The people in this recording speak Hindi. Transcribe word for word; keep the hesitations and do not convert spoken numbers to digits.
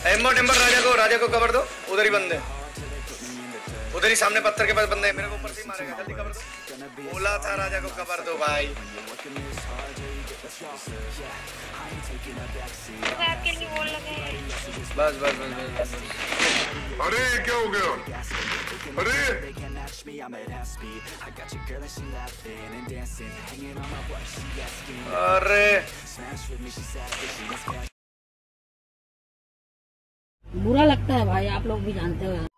एम्बो टेम्बर राजा को राजा को कवर दो। उधर ही बंदे, उधर ही सामने पत्थर के पास बंदे हैं। मेरे को ऊपर से ही मारेगा, जल्दी कवर दो। बोला था राजा को कवर दो भाई। आपके लिए बोल लगे। बस बस बस बस। अरे क्या हो गया? अरे अरे बुरा लगता है भाई, आप लोग भी जानते हो।